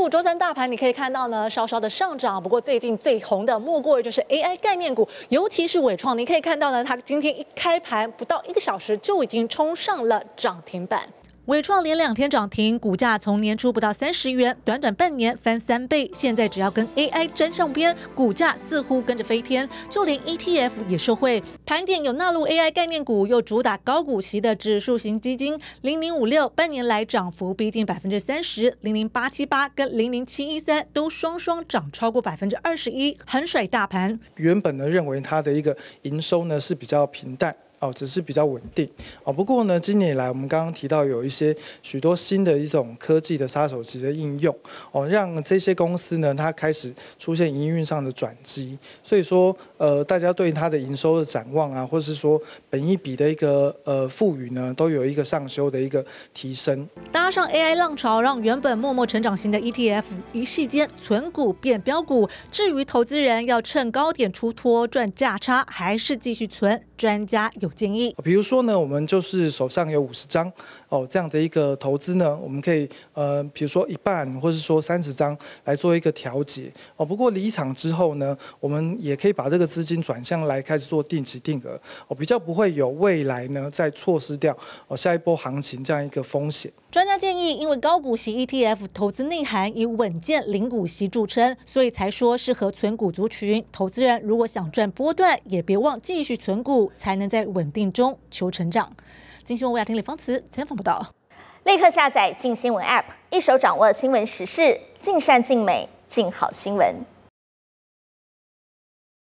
股周三大盘你可以看到呢，稍稍的上涨，不过最近最红的莫过于就是 AI 概念股，尤其是伟创，你可以看到呢，它今天一开盘不到1个小时就已经冲上了涨停板。伟创连2天涨停，股价从年初不到30元，短短半年翻3倍。现在只要跟 AI 沾上边，股价似乎跟着飞天，就连 ETF 也受惠。盘点有纳入 AI 概念股，又主打高股息的指数型基金0056，半年来涨幅逼近30%，00878跟00713都双涨超过21%，很甩大盘。 原本呢认为它的一个营收呢是比较平淡。只是比较稳定不过呢，今年以来我们刚刚提到有许多新的一种科技的杀手级的应用让这些公司呢它开始出现营运上的转机，所以说大家对它的营收的展望或是说本益比的一个赋予呢，都有一个上修的一个提升。 搭上 AI 浪潮，让原本默默成长型的 ETF 一夕间存股变标股。至于投资人要趁高点出脱赚价差，还是继续存？专家有建议， 比如说呢，我们就是手上有50张这样的一个投资呢，我们可以比如说1半或是说30张来做一个调节不过离场之后呢，我们也可以把这个资金转向来开始做定期定额比较不会有未来呢再错失掉下一波行情这样一个风险。 专家建议，因为高股息 ETF 投资内涵以稳健零股息著称，所以才说适合存股族群。投资人如果想赚波段，也别忘继续存股，才能在稳定中求成长。金新闻吴雅婷、李芳慈采访报道。 立刻下载镜新闻 App， 一手掌握新闻时事，尽善尽美，尽好新闻。